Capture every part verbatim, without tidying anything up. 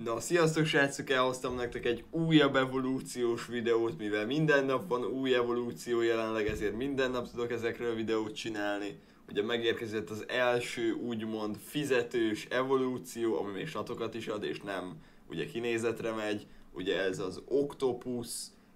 Na, sziasztok srácok, elhoztam nektek egy újabb evolúciós videót, mivel minden nap van új evolúció jelenleg, ezért minden nap tudok ezekről videót csinálni. Ugye megérkezett az első úgymond fizetős evolúció, ami még statokat is ad, és nem ugye kinézetre megy. Ugye ez az Octopus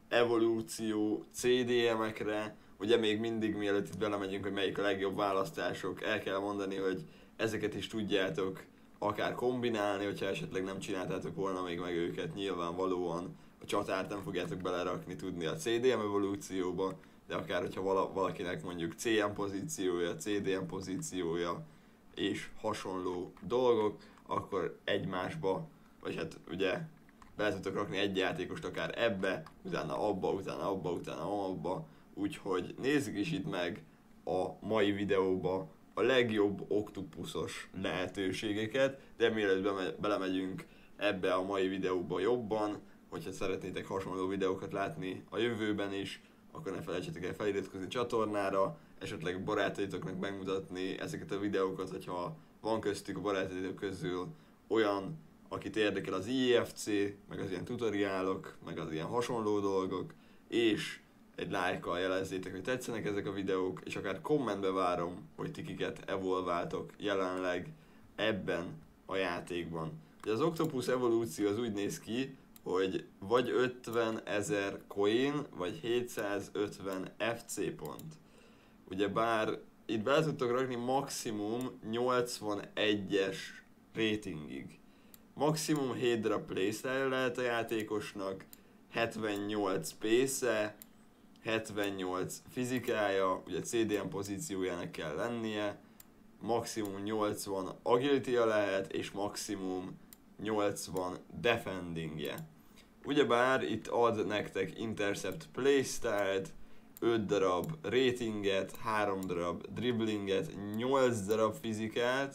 evolúció cé dé em-ekre. Ugye még mindig mielőtt itt belemegyünk, hogy melyik a legjobb választások, el kell mondani, hogy ezeket is tudjátok akár kombinálni, hogyha esetleg nem csináltátok volna még meg őket, nyilvánvalóan a csatárt nem fogjátok belerakni tudni a cé dé em evolúcióba, de akár hogyha vala, valakinek mondjuk cé em pozíciója, cé dé em pozíciója és hasonló dolgok, akkor egymásba, vagy hát ugye bele tudtok rakni egy játékost akár ebbe, utána abba, utána abba, utána abba, úgyhogy nézzük is itt meg a mai videóba a legjobb oktopuszos lehetőségeket, de mielőtt beme- belemegyünk ebbe a mai videóba jobban, hogyha szeretnétek hasonló videókat látni a jövőben is, akkor ne felejtsetek el feliratkozni a csatornára, esetleg barátaitoknak megmutatni ezeket a videókat, hogyha van köztük a barátaitok közül olyan, akit érdekel az i ef cé, meg az ilyen tutoriálok, meg az ilyen hasonló dolgok, és egy lájkkal jelezzétek, hogy tetszenek ezek a videók, és akár kommentbe várom, hogy ti kiket evolváltok jelenleg ebben a játékban. Ugye az Octopus evolúció az úgy néz ki, hogy vagy ötven ezer coin, vagy hétszázötven ef cé pont. Ugye bár itt bele tudtok rakni maximum nyolcvanegyes ratingig. Maximum hét darab playstyle lehet a játékosnak, hetvennyolc pace-e, hetvennyolc fizikája, ugye cé dé em pozíciójának kell lennie, maximum nyolcvan agility-ja lehet, és maximum nyolcvan defendingje. Ugyebár itt ad nektek intercept playstyle-t, öt darab ratinget, három darab dribblinget, nyolc darab fizikát,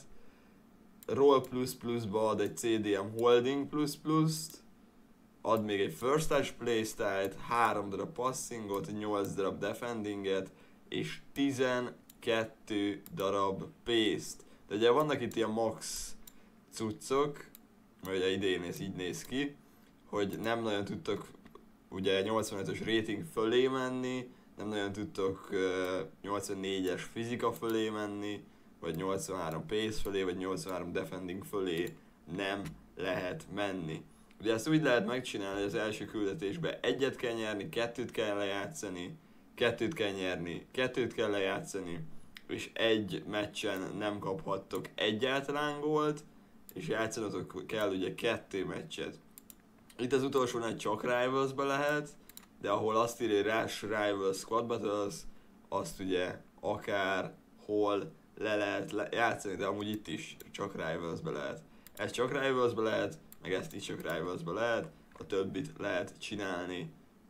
roll plus plus-ba ad egy cé dé em holding plus plus-t, ad még egy first touch playstyle-t, három darab passingot, nyolc darab defendinget, és tizenkettő darab pace-t. De ugye vannak itt ilyen max cuccok, mert ugye idén ez így néz ki, hogy nem nagyon tudtok ugye nyolcvanötös rating fölé menni, nem nagyon tudtok uh, nyolcvannégyes fizika fölé menni, vagy nyolcvanhárom pace fölé, vagy nyolcvanhárom defending fölé nem lehet menni. Ugye ezt úgy lehet megcsinálni, hogy az első küldetésben egyet kell nyerni, kettőt kell lejátszani, kettőt kell nyerni, kettőt kell lejátszani, és egy meccsen nem kaphattok egyáltalán gólt, és játszanotok kell ugye kettő meccset. Itt az utolsónál csak Rivals-be lehet, de ahol azt írja, hogy Rush Rivals Squad Battles, azt ugye akár hol le lehet le- játszani, de amúgy itt is csak Rivals-be lehet. Ez csak Rivals-be lehet, meg ezt is csak Rivals-ba lehet, a többit lehet csinálni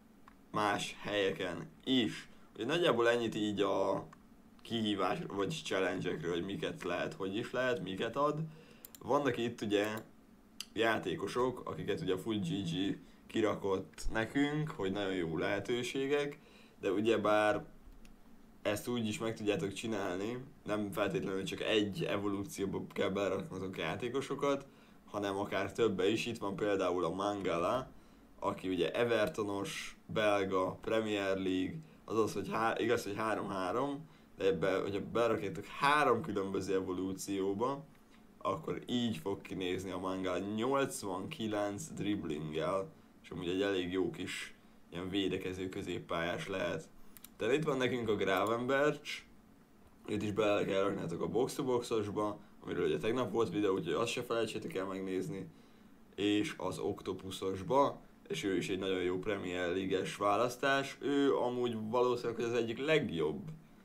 más helyeken is. Ugye nagyjából ennyit így a kihívás vagy challenge-ekről, hogy miket lehet, hogy is lehet, miket ad. Vannak itt ugye játékosok, akiket ugye a Full gé gé kirakott nekünk, hogy nagyon jó lehetőségek, de ugyebár ezt úgy is meg tudjátok csinálni, nem feltétlenül csak egy evolúcióba kell beleraknotok játékosokat, hanem akár többe is. Itt van például a Mangala, aki ugye Evertonos, belga, Premier League, azaz, hogy há- igaz, hogy három-három, de ebbe, hogyha berakjátok három különböző evolúcióba, akkor így fog kinézni a Mangala nyolcvankilenc dribblinggel, és amúgy egy elég jó kis ilyen védekező középpályás lehet. Tehát itt van nekünk a Gravenberch, itt is bele kell raknátok a box-to-boxosba, amiről ugye tegnap volt videó, úgyhogy azt se felejtsétek el megnézni, és az Octopusosba, és ő is egy nagyon jó Premier League-es választás. Ő amúgy valószínűleg az egyik legjobb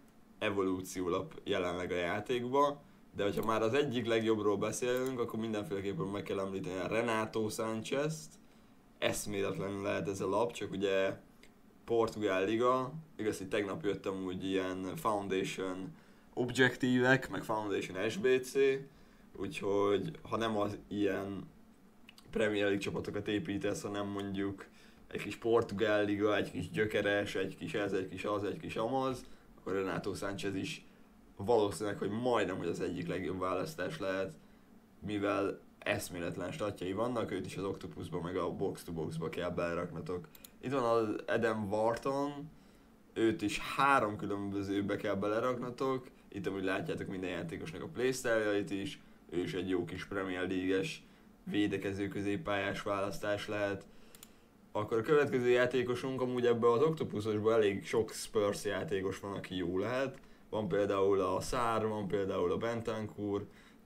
evolúciólap jelenleg a játékban, de hogyha már az egyik legjobbról beszélünk, akkor mindenféleképpen meg kell említeni a Renato Sanchezt. Eszméletlenül lehet ez a lap, csak ugye Portugál Liga, igaz, hogy tegnap jöttem úgy ilyen Foundation objektívek, meg Foundation es bé cé, úgyhogy ha nem az ilyen Premier League csapatokat építesz, hanem mondjuk egy kis Portugál Liga, egy kis gyökeres, egy kis ez, egy kis az, egy kis amaz, akkor Renato Sanchez is valószínűleg, hogy majdnem, hogy az egyik legjobb választás lehet, mivel eszméletlen statjai vannak, őt is az Octopusba meg a Box to Boxba kell beleraknatok. Itt van az Adam Wharton, őt is három különbözőbe kell beleraknatok, itt amúgy látjátok minden játékosnak a playstyle-jait is, ő is egy jó kis Premier League-es védekező középpályás választás lehet. Akkor a következő játékosunk, amúgy ebben az Octopusosban elég sok Spurs játékos van, aki jó lehet. Van például a Sarr, van például a Bentancur,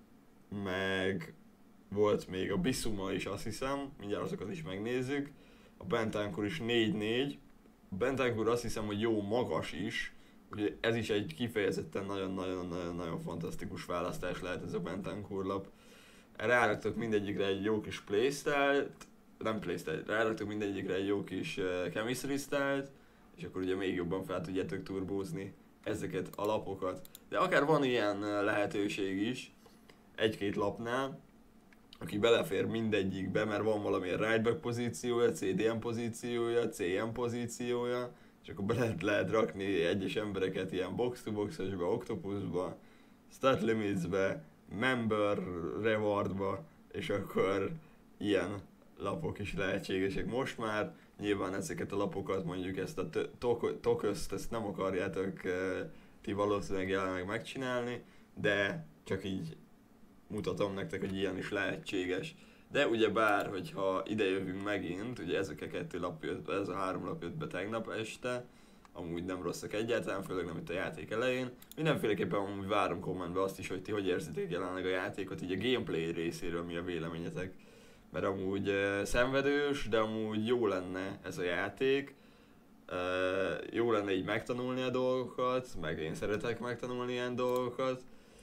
meg volt még a Bissouma is, azt hiszem, mindjárt azokat is megnézzük. A Bentancur is négy négy. A Bentancur azt hiszem, hogy jó magas is, úgyhogy ez is egy kifejezetten nagyon-nagyon-nagyon fantasztikus választás lehet ez a Bentancur lap. Ráraktok mindegyikre egy jó kis playstyle-t, nem playstyle-t, ráraktok mindegyikre egy jó kis uh, chemistry style-t, és akkor ugye még jobban fel tudjátok turbózni ezeket a lapokat. De akár van ilyen uh, lehetőség is, egy-két lapnál, aki belefér mindegyikbe, mert van valamilyen right back pozíciója, cé dé em pozíciója, cé em pozíciója, és akkor be lehet, lehet rakni egyes embereket ilyen box-to-box-osba, octopusba, stat limitsbe, member rewardba, és akkor ilyen lapok is lehetségesek most már. Nyilván ezeket a lapokat, mondjuk ezt a toközt, ezt nem akarjátok ti valószínűleg jelenleg megcsinálni, de csak így mutatom nektek, hogy ilyen is lehetséges. De ugyebár, hogyha ide jövünk megint, ugye ezek a kettő lap jött be, ez a három lap jött be tegnap este, amúgy nem rosszak egyáltalán, főleg nem itt a játék elején. Mindenféleképpen amúgy várom kommentbe azt is, hogy ti hogy érzitek jelenleg a játékot, így a gameplay részéről mi a véleményetek. Mert amúgy uh, szenvedős, de amúgy jó lenne ez a játék. Uh, jó lenne így megtanulni a dolgokat, meg én szeretek megtanulni ilyen dolgokat.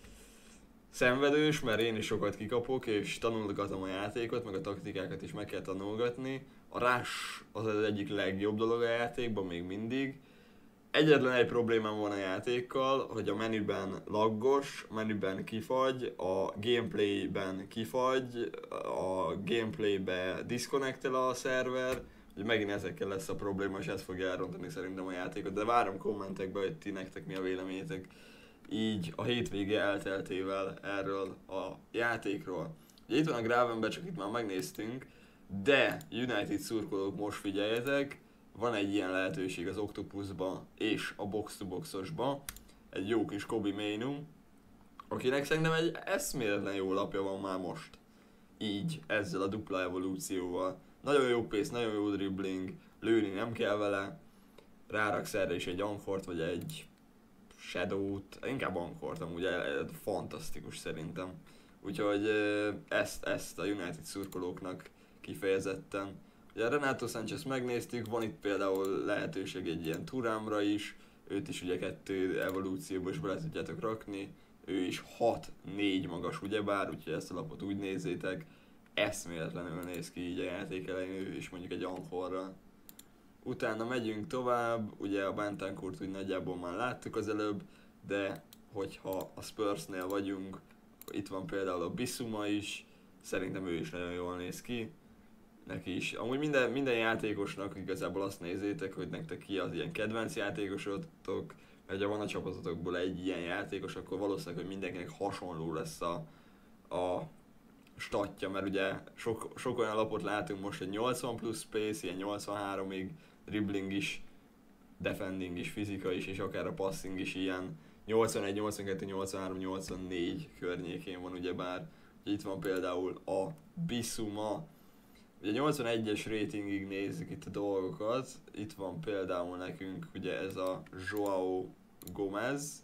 Szenvedős, mert én is sokat kikapok, és tanulgatom a játékot, meg a taktikákat is meg kell tanulgatni. A rush az az egyik legjobb dolog a játékban, még mindig. Egyetlen egy problémám van a játékkal, hogy a menüben laggos, a menüben kifagy, a gameplayben kifagy, a gameplaybe disconnectel a szerver, hogy megint ezekkel lesz a probléma, és ez fogja elrontani szerintem a játékot, de várom kommentekbe, hogy ti nektek mi a véleményetek így a hétvége elteltével erről a játékról. Ugye itt van a Gravenberg, csak itt már megnéztünk, de United szurkolók, most figyeljetek, van egy ilyen lehetőség az Octopusba és a box-to-boxosba, egy jó kis Kobe Mainu, akinek szerintem egy eszméletlen jó lapja van már most. Így, ezzel a dupla evolúcióval. Nagyon jó pace, nagyon jó dribbling, lőni nem kell vele, ráraksz erre is egy Anchort vagy egy Shadow-t, inkább Anchort amúgy, fantasztikus szerintem. Úgyhogy ezt, ezt a United szurkolóknak kifejezetten. Ugye Renato Sanchez megnéztük, van itt például lehetőség egy ilyen Thuramra is, őt is ugye kettő evolúcióba is bele tudjátok rakni, ő is hat négy magas ugyebár, úgyhogy ezt a lapot úgy nézzétek, eszméletlenül néz ki így a játék elején, ő is mondjuk egy Anchorral. Utána megyünk tovább, ugye a Bentancurt úgy nagyjából már láttuk az előbb, de hogyha a Spursnél vagyunk, itt van például a Bissouma is, szerintem ő is nagyon jól néz ki. Neki is. Amúgy minden, minden játékosnak igazából azt nézzétek, hogy nektek ki az ilyen kedvenc játékosotok, mert ha van a csapatotokból egy ilyen játékos, akkor valószínűleg, hogy mindenkinek hasonló lesz a, a statja, mert ugye sok, sok olyan lapot látunk most, hogy nyolcvan plusz pace, ilyen nyolcvanháromig, dribbling is, defending is, fizika is, és akár a passing is ilyen nyolcvanegy, nyolcvankettő, nyolcvanhárom, nyolcvannégy környékén van ugyebár. Itt van például a Bissouma. Ugye nyolcvanegyes ratingig nézzük itt a dolgokat, itt van például nekünk ugye ez a João Gomez,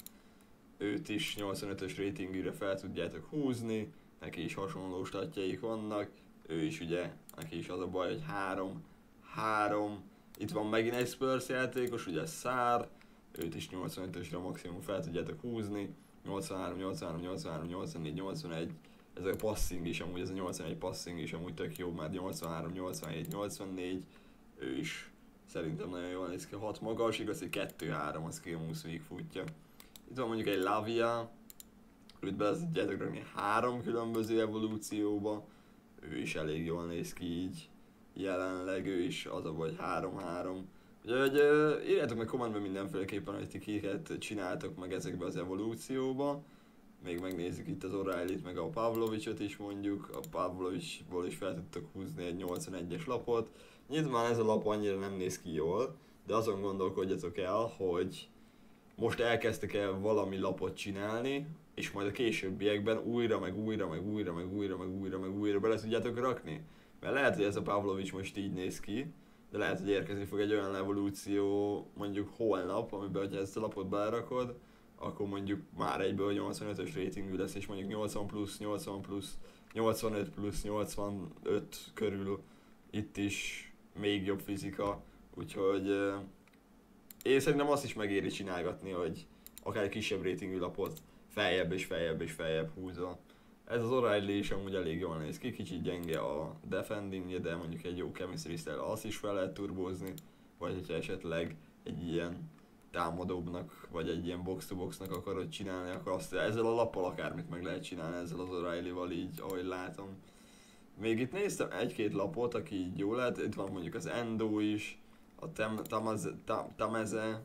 őt is nyolcvanötös ratingire fel tudjátok húzni, neki is hasonló statjaik vannak, ő is ugye, neki is az a baj, hogy három három, itt van megint egy Spurs játékos, ugye Sarr, őt is nyolcvanötösre maximum fel tudjátok húzni, nyolcvanhárom, nyolcvanhárom, nyolcvanhárom, nyolcvannégy, nyolcvanegy, ez a passing is amúgy, ez a nyolcvanegy passing is amúgy tök jó, mert nyolcvanhárom, nyolcvanhét, nyolcvannégy, ő is szerintem nagyon jól néz ki, hat magas, igaz, hogy kettő három az skill moves futja. Itt van mondjuk egy Lavia, őt be tudjátok rakni három különböző evolúcióba, ő is elég jól néz ki így, jelenleg ő is az a vagy három három. Úgyhogy írjátok meg kommentben mindenféleképpen, hogy ti kiket csináltok meg ezekbe az evolúcióba, még megnézzük itt az O'Reillyt, meg a Pavlovicsot is mondjuk, a Pavlovicsból is fel tudtok húzni egy nyolcvanegyes lapot. Nyilván ez a lap annyira nem néz ki jól, de azon gondolkodjatok el, hogy most elkezdtek el valami lapot csinálni, és majd a későbbiekben újra, meg újra, meg újra, meg újra, meg újra, meg újra bele tudjátok rakni. Mert lehet, hogy ez a Pavlovics most így néz ki, de lehet, hogy érkezni fog egy olyan evolúció mondjuk holnap, amiben, ha ezt a lapot belerakod, akkor mondjuk már egyből nyolcvanötös ratingű lesz, és mondjuk nyolcvan plusz, nyolcvan plusz, nyolcvanöt plusz, nyolcvanöt körül itt is még jobb fizika, úgyhogy uh, én szerintem azt is megéri csinálgatni, hogy akár egy kisebb ratingű lapot feljebb és feljebb és feljebb húzol. Ez az O'Reilly is amúgy elég jól néz ki, kicsit gyenge a defendingje, de mondjuk egy jó chemistry style azt is fel lehet turbózni, vagy hogyha esetleg egy ilyen támadóbbnak, vagy egy ilyen box-to-boxnak akarod csinálni, akkor azt ezzel a lappal akármit meg lehet csinálni, ezzel az O'Reillyval így, ahogy látom. Még itt néztem egy-két lapot, aki így jól lehet, itt van mondjuk az Endo is, a Tem- Tamaz- Tam- Tameze,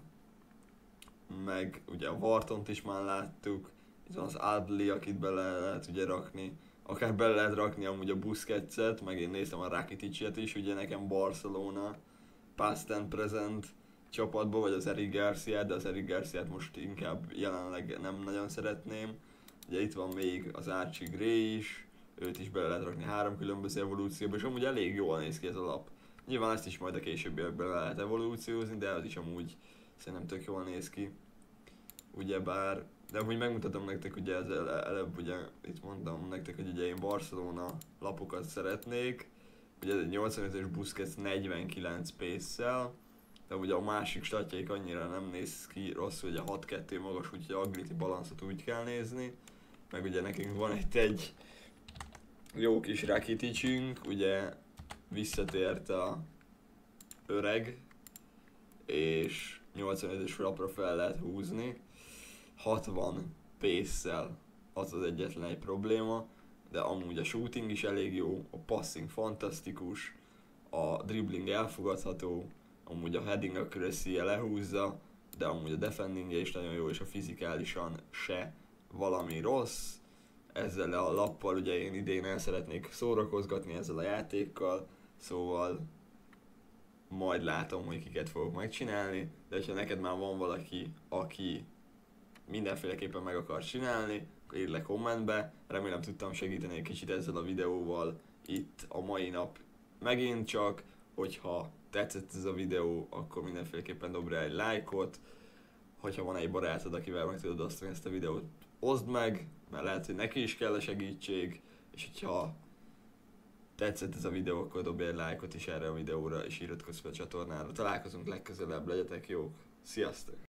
meg ugye a Vartont is már láttuk, itt van az Adli, akit bele lehet ugye rakni, akár bele lehet rakni amúgy a Busquetset, meg én néztem a Rakiticet is, ugye nekem Barcelona, past and present csapatból, vagy az Eric Garcia, de az Eric Garciát most inkább jelenleg nem nagyon szeretném. Ugye itt van még az Archie Gray is, őt is bele lehet rakni három különböző evolúcióba, és amúgy elég jól néz ki ez a lap. Nyilván ezt is majd a későbbiekben lehet evolúciózni, de az is amúgy szerintem tök jól néz ki. Ugyebár, de amúgy megmutatom nektek, ugye ez előbb ugye itt mondtam nektek, hogy ugye én Barcelona lapokat szeretnék. Ugye ez egy nyolcvanötös Busquets negyvenkilenc pace-szel, de ugye a másik statjaik annyira nem néz ki rosszul, ugye hat kettő magas, úgyhogy agility balanszot úgy kell nézni. Meg ugye nekünk van itt egy jó kis Rakiticünk, ugye visszatért a öreg, és nyolcvanötös lapra fel lehet húzni. hatvan pace-szel az az egyetlen egy probléma, de amúgy a shooting is elég jó, a passing fantasztikus, a dribbling elfogadható, amúgy a heading accuracy-je lehúzza, de amúgy a defendingje is nagyon jó, és a fizikálisan se valami rossz. Ezzel a lappal ugye én idén el szeretnék szórakozgatni ezzel a játékkal, szóval majd látom, hogy kiket fogok megcsinálni, de ha neked már van valaki, aki mindenféleképpen meg akar csinálni, akkor írd le kommentbe. Remélem tudtam segíteni egy kicsit ezzel a videóval itt a mai nap. Megint csak, hogyha tetszett ez a videó, akkor mindenféleképpen dobd rá egy lájkot. Hogyha van egy barátod, akivel meg tudod osztani ezt a videót, oszd meg, mert lehet, hogy neki is kell a segítség, és hogyha tetszett ez a videó, akkor dobj egy lájkot is erre a videóra, és iratkozz fel a csatornára. Találkozunk legközelebb, legyetek jók! Sziasztok!